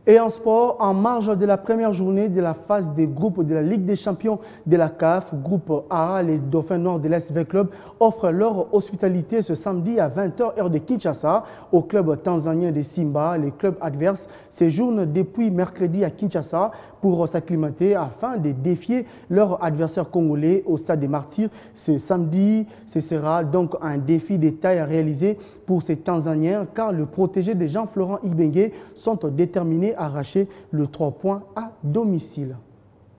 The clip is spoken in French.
Et en sport, en marge de la première journée de la phase des groupes de la Ligue des champions de la CAF, groupe A, les Dauphins Noirs de l'SV Club offrent leur hospitalité ce samedi à 20h heure de Kinshasa au club tanzanien de Simba. Les clubs adverses séjournent depuis mercredi à Kinshasa pour s'acclimater afin de défier leur adversaire congolais au stade des Martyrs. Ce samedi, ce sera donc un défi de taille à réaliser pour ces Tanzaniens car le protégé de Jean-Florent Ibenge sont déterminés à arracher le 3 points à domicile.